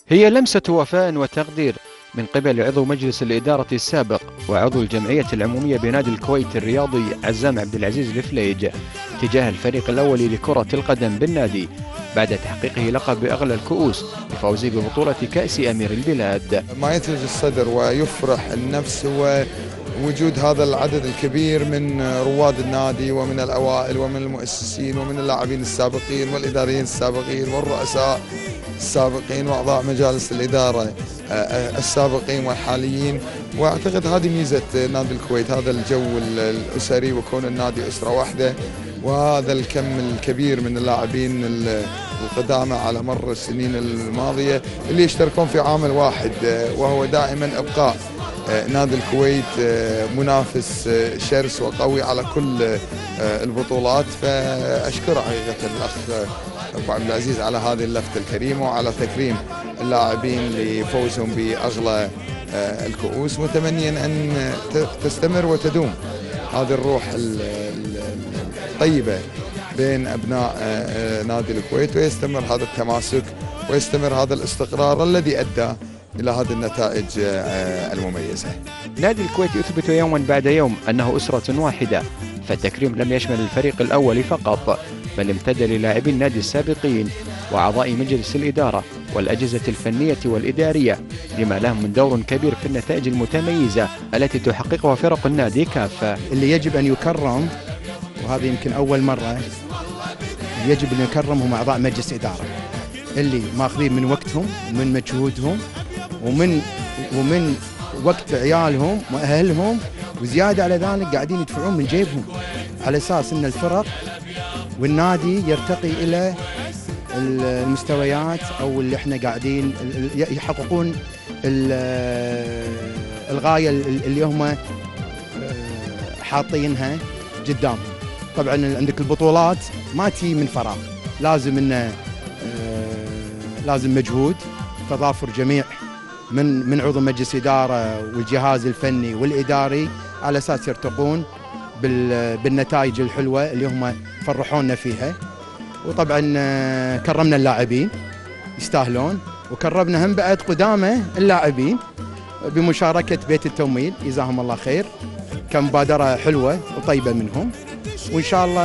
هي لمسة وفاء وتقدير من قبل عضو مجلس الإدارة السابق وعضو الجمعية العمومية بنادي الكويت الرياضي عزام عبد العزيز الفليج تجاه الفريق الأول لكرة القدم بالنادي بعد تحقيقه لقب أغلى الكؤوس بفوزه ببطولة كأس أمير البلاد. ما يثلج الصدر ويفرح النفس هو وجود هذا العدد الكبير من رواد النادي ومن الأوائل ومن المؤسسين ومن اللاعبين السابقين والإداريين السابقين والرؤساء السابقين وأعضاء مجالس الإدارة السابقين والحاليين. وأعتقد هذه ميزة نادي الكويت، هذا الجو الأسري وكون النادي أسرة واحدة وهذا الكم الكبير من اللاعبين القدامى على مر السنين الماضية اللي يشتركون في عامل واحد وهو دائما إبقاء نادي الكويت منافس شرس وقوي على كل البطولات. فأشكر حقيقة الأخ أبو عبد العزيز على هذه اللفتة الكريمة وعلى تكريم اللاعبين لفوزهم بأغلى الكؤوس، متمنيا أن تستمر وتدوم هذه الروح الطيبة بين أبناء نادي الكويت ويستمر هذا التماسك ويستمر هذا الاستقرار الذي أدى إلى هذه النتائج المميزة. نادي الكويت يثبت يوما بعد يوم أنه أسرة واحدة، فالتكريم لم يشمل الفريق الأول فقط بل امتد للاعبي النادي السابقين وأعضاء مجلس الإدارة والأجهزة الفنية والإدارية لما لهم من دور كبير في النتائج المتميزة التي تحققها فرق النادي كافة. اللي يجب أن يكرم، وهذا يمكن أول مرة يجب أن يكرم هم أعضاء مجلس إدارة اللي ماخذين من وقتهم ومن مجهودهم ومن وقت عيالهم وأهلهم، وزيادة على ذلك قاعدين يدفعون من جيبهم على أساس أن الفرق والنادي يرتقي إلى المستويات أو اللي احنا قاعدين يحققون الغاية اللي هم حاطينها قدام. طبعا عندك البطولات ما تي من فراغ، لازم انه لازم مجهود تضافر جميع من عضو مجلس إدارة والجهاز الفني والإداري على أساس يرتقون بالنتائج الحلوة اللي هم فرحونا فيها. وطبعا كرمنا اللاعبين يستاهلون، وكرمنا هم بعد قدامى اللاعبين بمشاركة بيت التمويل جزاهم الله خير، كمبادرة حلوة وطيبة منهم، وإن شاء الله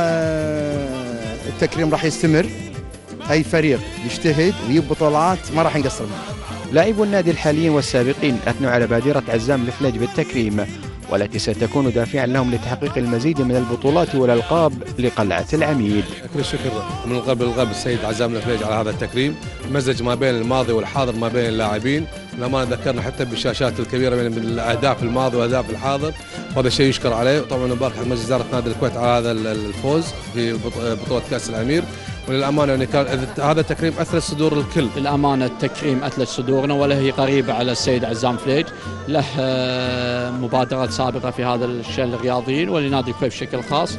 التكريم راح يستمر. أي فريق يجتهد ويجيب بطولات ما راح نقصر معه. لاعبو النادي الحاليين والسابقين أثنوا على بادرة عزام الفليج بالتكريم والتي ستكون دافعا لهم لتحقيق المزيد من البطولات والألقاب لقلعة العميد. كل الشكر من القلب للقلب السيد عزام الفليج على هذا التكريم، مزج ما بين الماضي والحاضر ما بين اللاعبين، لما ذكرنا حتى بالشاشات الكبيرة من الأهداف الماضي وأهداف الحاضر، وهذا الشيء يشكر عليه. وطبعا نبارك على مجلس إدارة نادي الكويت على هذا الفوز في بطولة كأس الأمير. وللأمانة يعني هذا التكريم أثلج صدور الكل. للأمانة التكريم أثلج صدورنا، ولا هي قريبة على السيد عزام فليج، له مبادرات سابقة في هذا الشأن للرياضيين ولنادي الكويت بشكل خاص.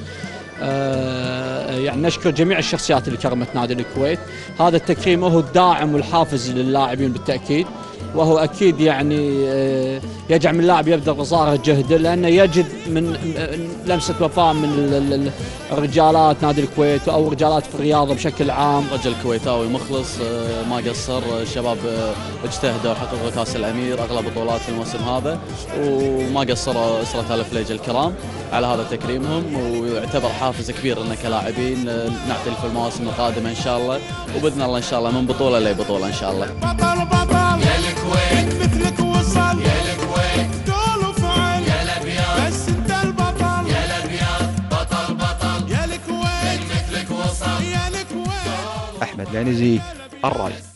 يعني نشكر جميع الشخصيات اللي كرمت نادي الكويت. هذا التكريم هو الداعم والحافز للاعبين بالتأكيد، وهو أكيد يعني يجعل من اللاعب يبذل قصارى جهده، لأنه يجد من لمسة وفاء من رجالات نادي الكويت أو رجالات في الرياضة بشكل عام. رجل كويتاوي مخلص ما قصر، الشباب اجتهدوا وحققوا كأس الأمير أغلى بطولات في الموسم هذا، وما قصروا أسرة الفليج الكرام على هذا تكريمهم، ويعتبر حافز كبير لنا كلاعبين نعترف في المواسم القادمة إن شاء الله، وبإذن الله إن شاء الله من بطولة لبطولة إن شاء الله. بطل بطل يا الكويت، مثلك وصل يا الكويت، قول وفعل يا الأبيض، بس أنت البطل يا الأبيض، بطل بطل يا الكويت، مثلك وصل يا الكويت. أحمد العنزي، الرائد.